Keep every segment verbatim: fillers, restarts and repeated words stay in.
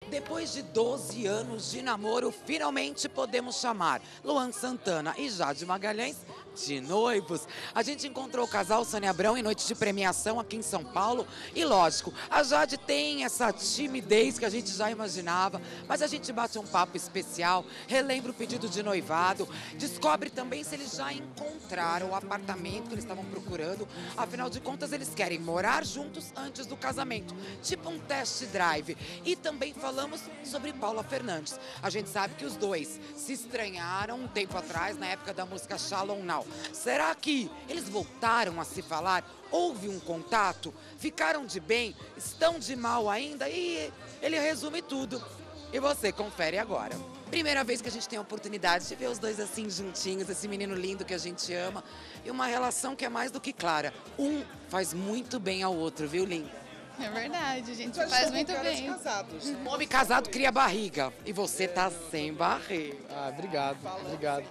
Depois de doze anos de namoro, finalmente podemos chamar Luan Santana e Jade Magalhães de noivos. A gente encontrou o casal Sônia Abrão em noite de premiação aqui em São Paulo. E lógico, a Jade tem essa timidez que a gente já imaginava, mas a gente bate um papo especial, relembra o pedido de noivado, descobre também se eles já encontraram o apartamento que eles estavam procurando. Afinal de contas, eles querem morar juntos antes do casamento, tipo um test drive. E também falamos sobre Paula Fernandes. A gente sabe que os dois se estranharam um tempo atrás, na época da música Shalom Now. Será que eles voltaram a se falar? Houve um contato? Ficaram de bem? Estão de mal ainda? E ele resume tudo. E você confere agora. Primeira vez que a gente tem a oportunidade de ver os dois assim juntinhos, esse menino lindo que a gente ama. E uma relação que é mais do que clara. Um faz muito bem ao outro, viu, Lin? É verdade, a gente Mas faz são muito caras bem. casados. Um homem casado cria barriga. E você tá sem barriga. Ah, obrigado, obrigado.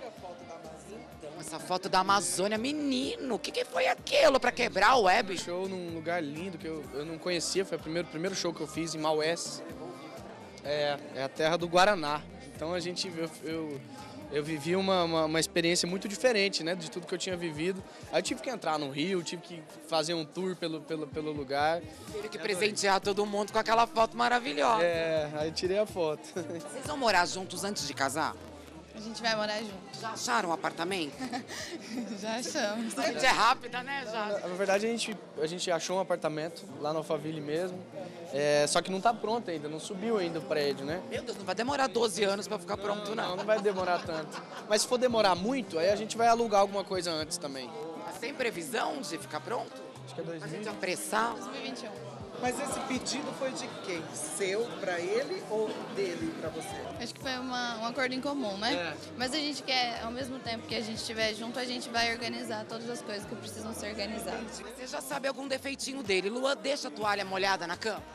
Então, essa foto da Amazônia, menino, o que, que foi aquilo pra quebrar o web? Show num lugar lindo que eu, eu não conhecia, foi o primeiro, primeiro show que eu fiz em Maués. É, é a terra do Guaraná. Então a gente, eu, eu, eu vivi uma, uma, uma experiência muito diferente, né, de tudo que eu tinha vivido. Aí eu tive que entrar no Rio, tive que fazer um tour pelo, pelo, pelo lugar. Teve que presentear todo mundo com aquela foto maravilhosa. É, aí tirei a foto. Vocês vão morar juntos antes de casar? A gente vai morar junto. Já acharam um apartamento? Já achamos. A gente é rápida, né, já? Na verdade, a gente, a gente achou um apartamento lá no Alphaville mesmo, é, só que não está pronto ainda, não subiu ainda o prédio, né? Meu Deus, não vai demorar doze anos pra ficar pronto, Não, não. não vai demorar tanto. Mas se for demorar muito, aí a gente vai alugar alguma coisa antes também. Mas tem previsão de ficar pronto? Acho que é dois A mil. gente apressar? dois mil e vinte e um. Mas esse pedido foi de quem? Seu pra ele ou dele pra você? Acho que foi uma, um acordo em comum, né? É. Mas a gente quer, ao mesmo tempo que a gente estiver junto, a gente vai organizar todas as coisas que precisam ser organizadas. Você já sabe algum defeitinho dele. Luan, deixa a toalha molhada na cama?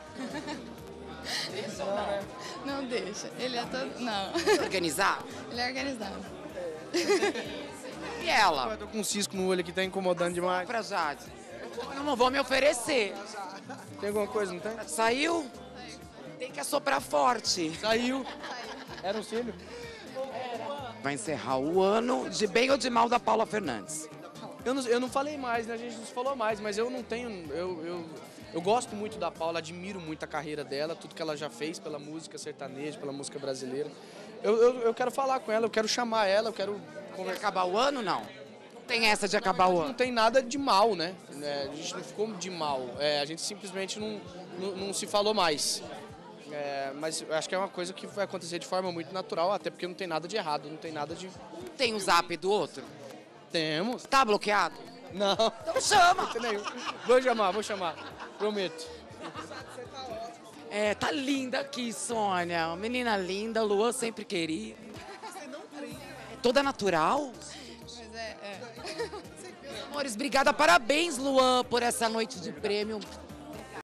Deixa ou não? Não deixa. Ele é todo. Não. Organizar? Ele é organizado. E ela? Eu tô com um cisco no olho aqui, tá incomodando demais. Pra Jade. Eu não vou me oferecer. Tem alguma coisa, não tem? Saiu? Tem que assoprar forte. Saiu. Era um cílio? Vai encerrar o ano de bem ou de mal da Paula Fernandes. Eu não, eu não falei mais, né? A gente não se falou mais, mas eu não tenho... Eu, eu, eu gosto muito da Paula, admiro muito a carreira dela, tudo que ela já fez pela música sertaneja, pela música brasileira. Eu, eu, eu quero falar com ela, eu quero chamar ela, eu quero Vai conversar. acabar o ano, não? Não tem essa de acabar o Não ano. tem nada de mal, né? É, a gente não ficou de mal, é, a gente simplesmente não, não, não se falou mais. É, mas eu acho que é uma coisa que vai acontecer de forma muito natural, até porque não tem nada de errado, não tem nada de... Tem o zap do outro? Temos. Tá bloqueado? Não. Então chama! Não tem nenhum. Vou chamar, vou chamar. Prometo. É, tá linda aqui, Sônia. Menina linda, Luan sempre queria. É toda natural? Mas é, é. Amores, obrigada. Parabéns, Luan, por essa noite de prêmio.